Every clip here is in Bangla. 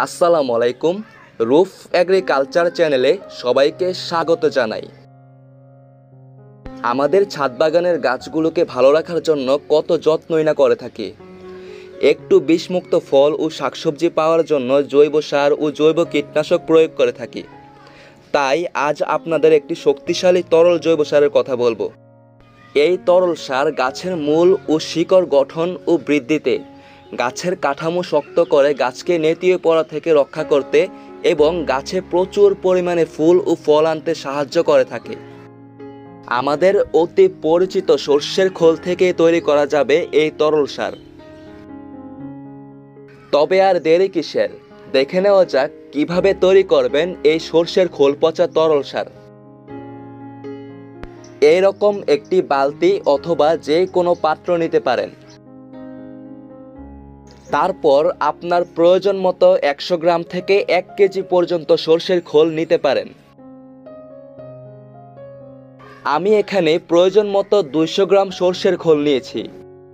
আসসালামু আলাইকুম। রুফ এগ্রিকালচার চ্যানেলে সবাইকে স্বাগত জানাই। আমাদের ছাদ বাগানের গাছগুলোকে ভালো রাখার জন্য কত যত্নই না করে থাকি। একটু বিষমুক্ত ফল ও শাকসবজি পাওয়ার জন্য জৈব সার ও জৈব কীটনাশক প্রয়োগ করে থাকি। তাই আজ আপনাদের একটি শক্তিশালী তরল জৈব সারের কথা বলবো। এই তরল সার গাছের মূল ও শিকড় গঠন ও বৃদ্ধিতে, গাছের কাঠামো শক্ত করে গাছকে নেতিয়ে পড়া থেকে রক্ষা করতে এবং গাছে প্রচুর পরিমাণে ফুল ও ফল আনতে সাহায্য করে থাকে। আমাদের অতি পরিচিত সর্ষের খোল থেকে তৈরি করা যাবে এই তরল সার। তবে আর দেরি কিসের, দেখে নেওয়া যাক কিভাবে তৈরি করবেন এই সর্ষের খোল পচা তরল সার। এইরকম একটি বালতি অথবা যে কোনো পাত্র নিতে পারেন। তারপর আপনার প্রয়োজন মতো 100 গ্রাম থেকে 1 কেজি পর্যন্ত সর্ষের খোল নিতে পারেন। আমি এখানে প্রয়োজন মতো 200 গ্রাম সর্ষের খোল নিয়েছি।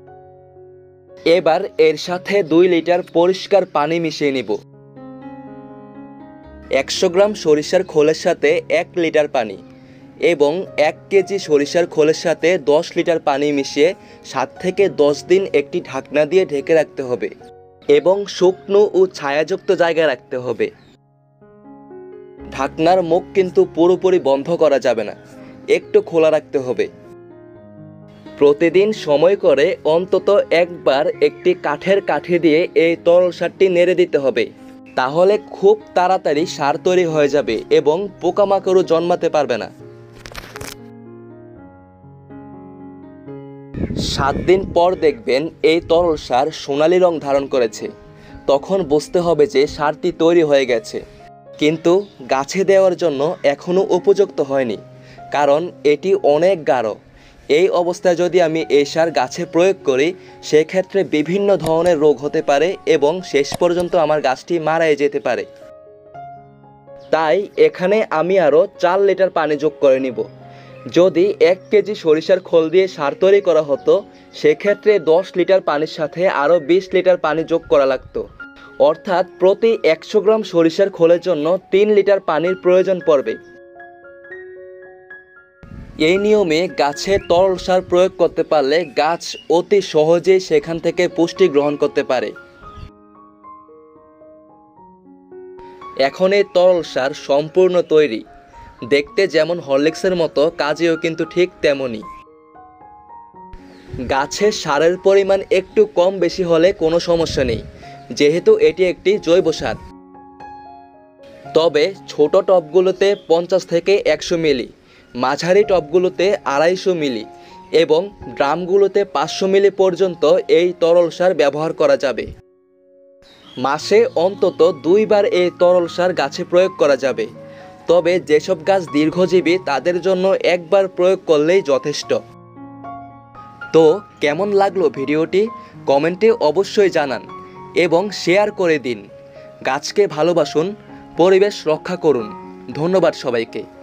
এবার এর সাথে 2 লিটার পরিষ্কার পানি মিশিয়ে নিব। 100 গ্রাম সরিষার খোলের সাথে 1 লিটার পানি এবং 1 কেজি সরিষার খোলের সাথে 10 লিটার পানি মিশিয়ে 7 থেকে 10 দিন একটি ঢাকনা দিয়ে ঢেকে রাখতে হবে এবং শুকনো ও ছায়াযুক্ত জায়গায় রাখতে হবে। ঢাকনার মুখ কিন্তু পুরোপুরি বন্ধ করা যাবে না, একটু খোলা রাখতে হবে। প্রতিদিন সময় করে অন্তত একবার একটি কাঠের কাঠি দিয়ে এই তরল সারটি নেড়ে দিতে হবে। তাহলে খুব তাড়াতাড়ি সার তৈরি হয়ে যাবে এবং পোকামাকড়ও জন্মাতে পারবে না। 7 দিন পর দেখবেন এই তরল সার সোনালী রং ধারণ করেছে। তখন বুঝতে হবে যে সারটি তৈরি হয়ে গেছে, কিন্তু গাছে দেওয়ার জন্য এখনও উপযুক্ত হয়নি, কারণ এটি অনেক গাঢ়। এই অবস্থায় যদি আমি এই সার গাছে প্রয়োগ করি, সেক্ষেত্রে বিভিন্ন ধরনের রোগ হতে পারে এবং শেষ পর্যন্ত আমার গাছটি মারাই যেতে পারে। তাই এখানে আমি আরও 4 লিটার পানি যোগ করে নিব। যদি 1 কেজি সরিষার খোল দিয়ে সার তৈরি করা হতো, সেক্ষেত্রে 10 লিটার পানির সাথে আরও 20 লিটার পানি যোগ করা লাগতো। অর্থাৎ প্রতি 100 গ্রাম সরিষার খোলের জন্য 3 লিটার পানির প্রয়োজন পড়বে। এই নিয়মে গাছে তরল সার প্রয়োগ করতে পারলে গাছ অতি সহজেই সেখান থেকে পুষ্টি গ্রহণ করতে পারে। এখন এই তরল সার সম্পূর্ণ তৈরি। দেখতে যেমন হরলিক্সের মতো, কাজেও কিন্তু ঠিক তেমনই। গাছের সারের পরিমাণ একটু কম বেশি হলে কোনো সমস্যা নেই, যেহেতু এটি একটি জৈব সার। তবে ছোট টবগুলোতে 50 থেকে 100 মিলি, মাঝারি টবগুলোতে 250 মিলি এবং ড্রামগুলোতে 500 মিলি পর্যন্ত এই তরল সার ব্যবহার করা যাবে। মাসে অন্তত 2 বার এই তরল সার গাছে প্রয়োগ করা যাবে। তবে যেসব গাছ দীর্ঘজীবী তাদের জন্য একবার প্রয়োগ করলেই যথেষ্ট। তো কেমন লাগলো ভিডিওটি, কমেন্টে অবশ্যই জানান এবং শেয়ার করে দিন। গাছকে ভালোবাসুন, পরিবেশ রক্ষা করুন। ধন্যবাদ সবাইকে।